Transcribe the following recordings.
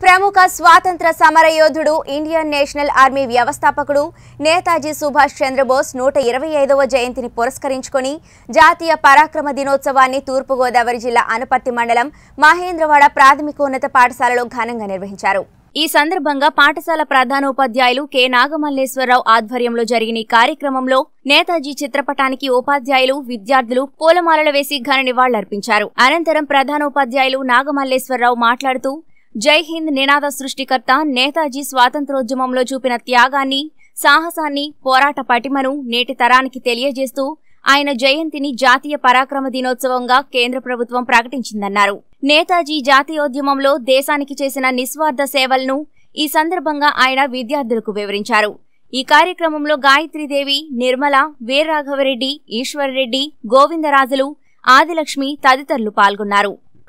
ప్రముఖ స్వాతంత్ర సమరయోధుడు ఇండియన్ నేషనల్ ఆర్మీ వ్యవస్థాపకుడు నేతాజీ సుభాష్ చంద్రబోస్ 125వ జయంతిని పురస్కరించుకొని జాతీయ పరాక్రమ దినోత్సవాన్ని తూర్పుగోదావరి జిల్లా అనపర్తి మండలం మహేంద్రవాడ ప్రాథమికోన్నత పాఠశాలలో ఘనంగా నిర్వహించారు। ఈ సందర్భంగా పాఠశాల ప్రధానోపాధ్యాయులు కె నాగమల్లేశ్వరరావు ఆధ్వర్యంలో జరిగిన ఈ కార్యక్రమంలో నేతాజీ చిత్రపటానికి ఉపాధ్యాయులు విద్యార్థులు పూలమాలలు వేసి ఘన నివాళులర్పించారు। అనంతరం ప్రధానోపాధ్యాయులు నాగమల్లేశ్వరరావు మాట్లాడుతూ జై హింద్ నినాద సృష్టికర్త నేతాజీ స్వాతంత్రోద్యమంలో చూపిన త్యాగాన్ని, సాహసాన్ని, పోరాట పటిమను నేటి తరానికి తెలియజేస్తూ ఆయన జయంతిని జాతీయ పరాక్రమ దినోత్సవంగా కేంద్ర ప్రభుత్వం ప్రకటించిందన్నారు। నేతాజీ జాతీయోద్యమంలో దేశానికి చేసిన నిస్వార్థ సేవలను ఈ సందర్భంగా ఆయన విద్యార్థులకు వివరించారు। ఈ కార్యక్రమంలో గాయత్రీదేవి, నిర్మల, వీరరాఘవరెడ్డి, ఈశ్వర్రెడ్డి, గోవిందరాజులు, ఆదిలక్ష్మి తదితరులు పాల్గొన్నారు।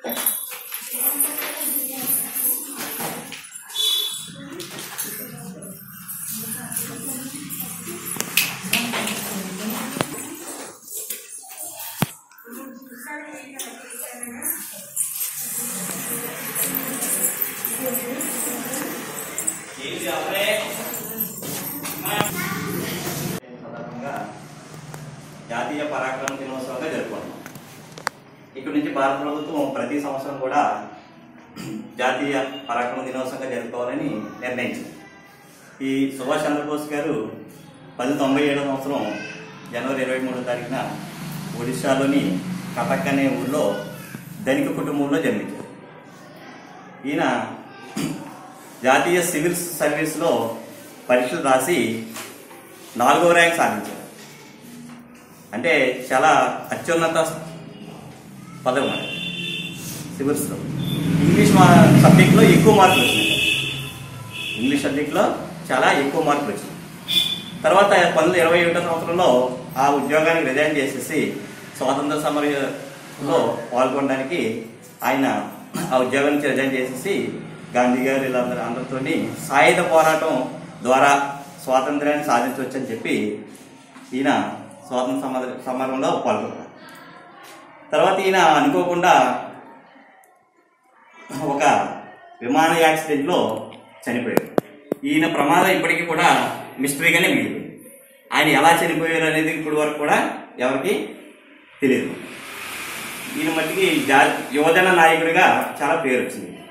జాతీయ పరాక్రమ దినోత్సవంగా జరుపుకుంటాం। ఇక్కడ నుంచి భారత ప్రభుత్వం ప్రతి సంవత్సరం కూడా జాతీయ పరాక్రమ దినోత్సవంగా జరుపుకోవాలని నిర్ణయించింది। ఈ సుభాష్ చంద్రబోస్ గారు 1997వ సంవత్సరం జనవరి 23వ తారీఖున ఒడిశాలోని కటక్ అనే ఊళ్ళో ధనిక కుటుంబంలో జన్మించారు। ఈయన జాతీయ సివిల్ సర్వీస్లో పరీక్షలు రాసి 4వ ర్యాంక్ సాధించారు। అంటే చాలా అత్యున్నత పదవి మాట సివిల్స్లో। ఇంగ్లీష్ సబ్జెక్ట్లో ఎక్కువ మార్కులు వచ్చినాయి, ఇంగ్లీష్ సబ్జెక్ట్లో చాలా ఎక్కువ మార్కులు వచ్చినాయి। తర్వాత 1921వ సంవత్సరంలో ఆ ఉద్యోగానికి రిజైన్ చేసేసి స్వాతంత్ర సమరంలో పాల్గొనడానికి ఆయన ఆ ఉద్యోగం నుంచి రిజైన్ చేసేసి గాంధీ గారు అందరితో సాయుధ పోరాటం ద్వారా స్వాతంత్ర్యాన్ని సాధించవచ్చని చెప్పి ఈయన స్వాతంత్ర సమరంలో పాల్గొన్నారు। తర్వాత ఈయన అనుకోకుండా ఒక విమాన యాక్సిడెంట్లో చనిపోయారు। ఈయన ప్రమాదం ఇప్పటికీ కూడా మిస్టరీగానే మిగిలింది। ఆయన ఎలా చనిపోయారు అనేది ఇప్పటి వరకు కూడా ఎవరికి తెలియదు। ఈయన మట్టికి యువజన నాయకుడిగా చాలా పేరు వచ్చింది।